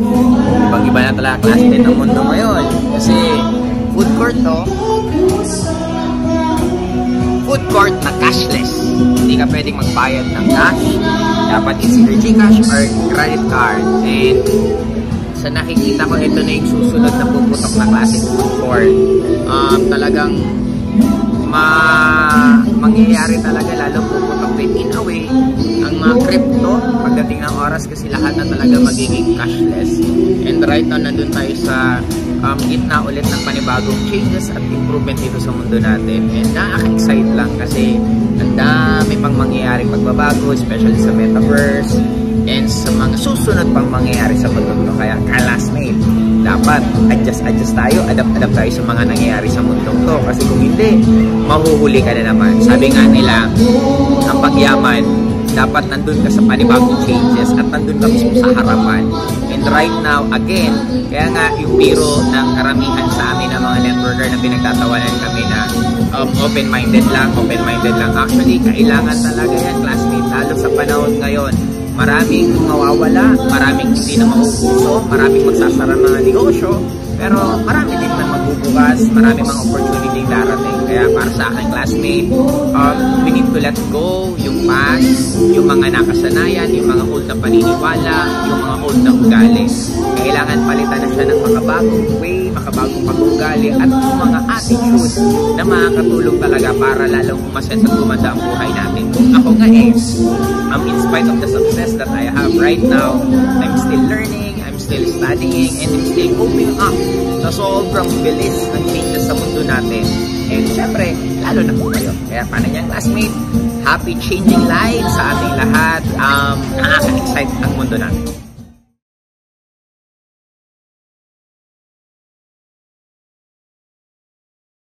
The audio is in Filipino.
Ibang-iba na talaga klase din ng mundo ngayon. Kasi food court to, food court na cashless. Hindi ka pwedeng magbayad ng cash. Dapat is either GCash or credit card. And sa nakikita ko, ito na yung susunod na puputok na klase food court. Talagang mangyayari talaga, lalo puputok din in a way ang mga crypto pagdating ng oras kasi lahat na talaga magiging cashless. And right now, nandun tayo sa gitna ulit ng panibagong changes at improvement dito sa mundo natin. And nakaka-excite lang kasi ang dami pang mangyayaring pagbabago, especially sa metaverse and sa mga susunod pang mangyayari sa mundo. Kaya classmate, dapat adjust tayo, adapt tayo sa mga nangyayari sa mundong to. Kasi kung hindi, mahuhuli ka na naman. Sabi nga nila, ang pagyaman, dapat nandun ka sa panibagong changes at nandun ka mismo sa harapan. And right now, again, kaya nga yung biro ng karamihan sa amin ng mga networker na pinagtatawanan kami na open-minded lang. Actually, kailangan talaga yan, classmate, lalo sa panahon ngayon. Maraming mawawala, maraming hindi na mauuso, maraming magsasara mga negosyo, pero marami din na magbubukas, marami mga opportunity darating. Kaya para sa akin, classmate, we need to let go yung past, yung mga nakasanayan, yung mga old na paniniwala, yung mga old na ugali. Kailangan palitan na siya ng makabagong way, makabagong pag-ugali at yung mga attitude na makakatulong talaga para lalong umasense at gumanda ang buhay natin. Kung ako nga in spite of the success that I have right now, I'm still learning, I'm still studying, and I'm still coping up sa sobrang bilis ng changes sa mundo natin. And syempre, lalo na po kayo. Kaya paano niyang classmate? Happy changing lives sa ating lahat. Nakaka-excite ang mundo natin.